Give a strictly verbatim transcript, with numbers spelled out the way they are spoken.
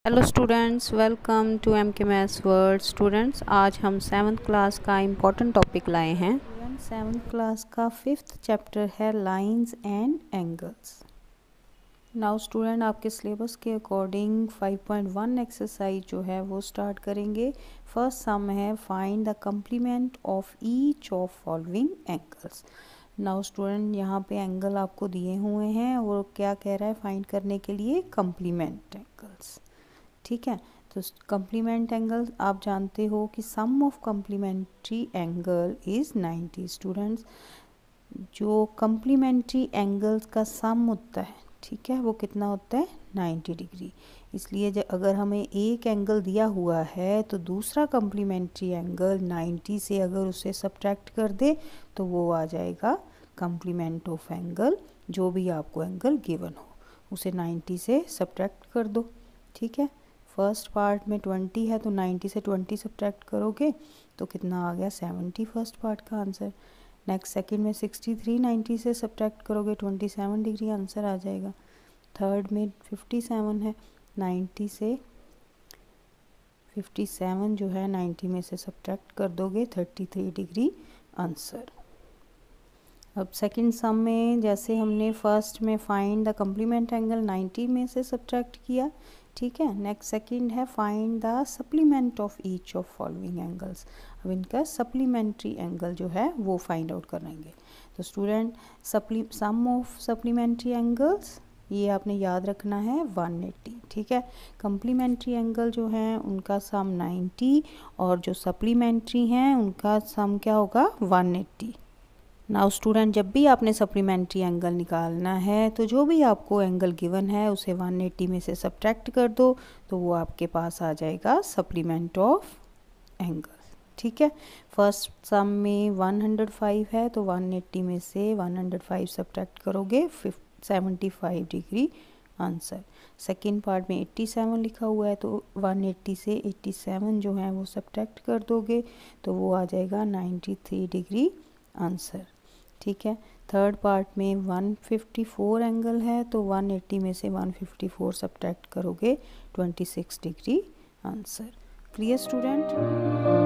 Hello students, welcome to M K maths world. Students, आज हम seventh class का important topic लाए हैं। सेवन्थ क्लास का फिफ्थ चैप्टर है lines and angles. Now student, आपके सिलेबस के according five point one exercise जो है वो स्टार्ट करेंगे। फर्स्ट सम है find the complement of each of following angles. Now student, यहाँ पे एंगल आपको दिए हुए हैं और क्या कह रहा है फाइंड करने के लिए कम्प्लीमेंट एंगल्स। ठीक है, तो कम्प्लीमेंट एंगल आप जानते हो कि sum of complementary angle is ninety. Students, जो कम्प्लीमेंट्री एंगल्स का सम होता है, ठीक है, वो कितना होता है नाइन्टी डिग्री। इसलिए जब अगर हमें एक एंगल दिया हुआ है तो दूसरा कम्प्लीमेंट्री एंगल नाइन्टी से अगर उसे सब्ट्रैक्ट कर दे तो वो आ जाएगा कम्प्लीमेंट ऑफ एंगल। जो भी आपको एंगल गिवन हो उसे नाइन्टी से सब्ट्रैक्ट कर दो। ठीक है, फर्स्ट पार्ट में ट्वेंटी है तो नाइन्टी से ट्वेंटी सब्ट्रैक्ट करोगे तो कितना आ गया सेवेंटी, फर्स्ट पार्ट का आंसर। नेक्स्ट सेकंड में सिक्सटी थ्री, नाइन्टी से सब्ट्रैक्ट करोगे ट्वेंटी सेवन डिग्री आंसर आ जाएगा। थर्ड में फिफ्टी सेवन है, नाइन्टी से फिफ्टी सेवन जो है नाइन्टी में से सब्ट्रैक्ट कर दोगे थर्टी थ्री डिग्री आंसर। अब सेकंड सम में जैसे हमने फर्स्ट में find the complement angle ninety में से सब्ट्रैक्ट किया, ठीक है। नेक्स्ट सेकंड है find the supplement of each of following angles. अब इनका सप्लीमेंट्री एंगल जो है वो फाइंड आउट करेंगे। तो student, supply sum of supplementary angles ये आपने याद रखना है वन एट्टी। ठीक है, कम्प्लीमेंट्री एंगल जो है उनका सम नाइन्टी और जो सप्लीमेंट्री हैं उनका सम क्या होगा वन एट्टी। नाउ स्टूडेंट, जब भी आपने सप्लीमेंट्री एंगल निकालना है तो जो भी आपको एंगल गिवन है उसे वन एट्टी में से सब्ट्रैक्ट कर दो तो वो आपके पास आ जाएगा सप्लीमेंट ऑफ एंगल। ठीक है, फर्स्ट सम में वन हंड्रेड फाइव है तो वन एट्टी में से वन हंड्रेड फाइव सब्ट्रैक्ट करोगे seventy five degree answer. Second part में एट्टी सेवन लिखा हुआ है तो वन एट्टी से एट्टी सेवन जो है वो सब्ट्रैक्ट कर दोगे तो वो आ जाएगा नाइन्टी थ्री डिग्री आंसर। ठीक है, थर्ड पार्ट में वन फिफ्टी फोर एंगल है तो वन एट्टी में से वन फिफ्टी फोर सब्ट्रैक्ट करोगे twenty six degree answer. Clear student?